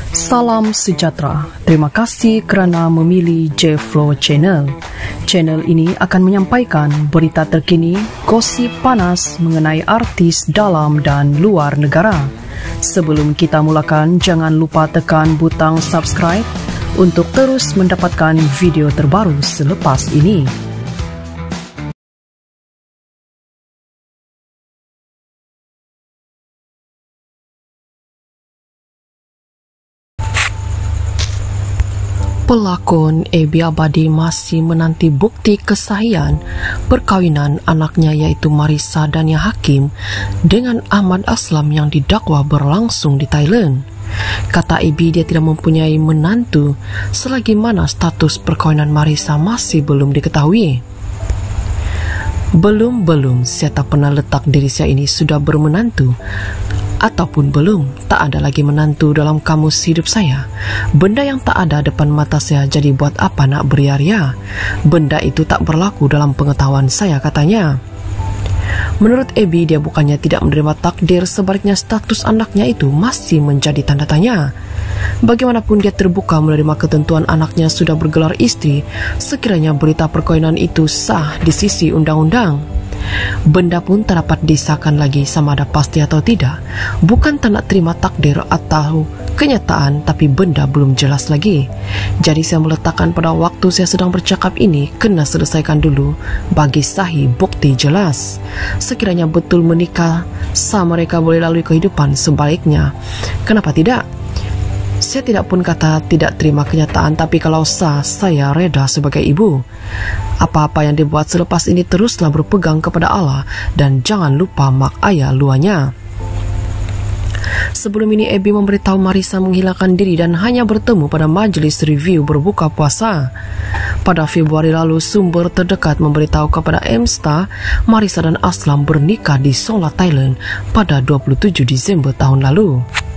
Salam sejahtera. Terima kasih kerana memilih J-Flow Channel. Channel ini akan menyampaikan berita terkini, gosip panas mengenai artis dalam dan luar negara. Sebelum kita mulakan, jangan lupa tekan butang subscribe untuk terus mendapatkan video terbaru selepas ini. Pelakon Ebi Abadi masih menanti bukti kesahihan perkawinan anaknya iaitu Marissa Dania Hakim dengan Ahmad Aslam yang didakwa berlangsung di Thailand. Kata Ebi, dia tidak mempunyai menantu selagi mana status perkawinan Marissa masih belum diketahui. Belum, saya tak pernah letak diri saya ini sudah bermenantu ataupun belum. Tak ada lagi menantu dalam kamus hidup saya. Benda yang tak ada depan mata saya, jadi buat apa nak beria-ria? Benda itu tak berlaku dalam pengetahuan saya, katanya. Menurut Ebi, dia bukannya tidak menerima takdir, sebaliknya status anaknya itu masih menjadi tanda tanya. Bagaimanapun dia terbuka menerima ketentuan anaknya sudah bergelar istri sekiranya berita perkawinan itu sah di sisi undang-undang. Benda pun tak dapat disahkan lagi sama ada pasti atau tidak. Bukan tak nak terima takdir atau kenyataan, tapi benda belum jelas lagi. Jadi saya meletakkan pada waktu saya sedang bercakap ini, kena selesaikan dulu bagi sahih bukti jelas. Sekiranya betul menikah, sah mereka boleh lalui kehidupan, sebaliknya kenapa tidak? Saya tidak pun kata tidak terima kenyataan, tapi kalau sah, saya reda sebagai ibu. Apa-apa yang dibuat selepas ini teruslah berpegang kepada Allah dan jangan lupa mak ayah luanya. Sebelum ini Ebi memberitahu Marissa menghilangkan diri dan hanya bertemu pada majlis review berbuka puasa. Pada Februari lalu, sumber terdekat memberitahu kepada M-Star, Marissa dan Aslam bernikah di Seoul, Thailand pada 27 Disember tahun lalu.